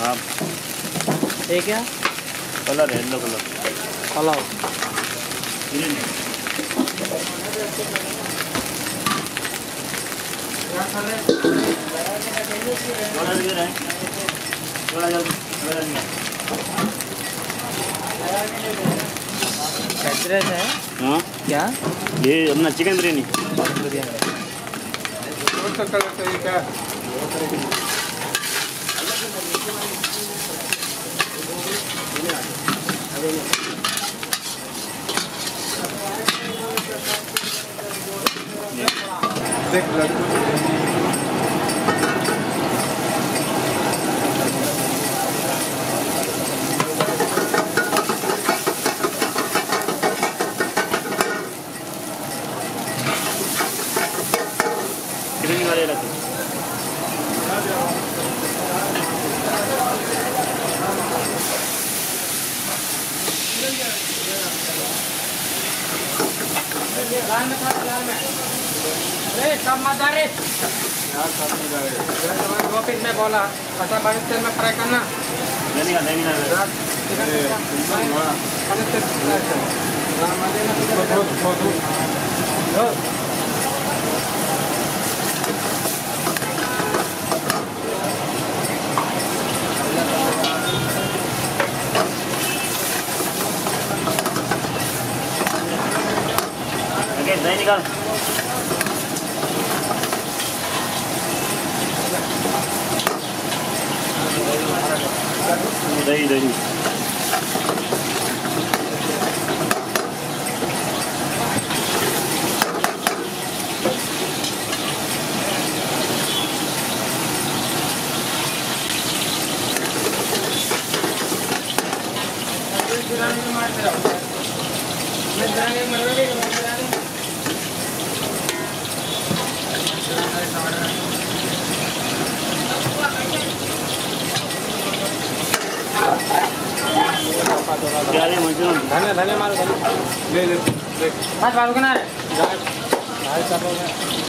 हाँ ये क्या कलर है, येलो कलर। पलाव ग्रीन है। थोड़ा देर है, थोड़ा जल्दी, थोड़ा जल्दी। एड्रेस है हाँ क्या? ये अपना चिकन बिरयानी। बिरयानी कौन सा कलर चाहिए क्या? देख लड्डू ग्रीन वाले रखो। लाल में था, लाल में। अरे सब मत आ रे यार सब नहीं जा रहे। दो पीस में बोला ऐसा बड़े तेल में फ्राई करना। लेने का बड़े तेल में दही निकाल। दही दही क्या है मंचूरियन? धनिया धनिया मारो ले ले देख बस बालू के ना रे गाय गाय सब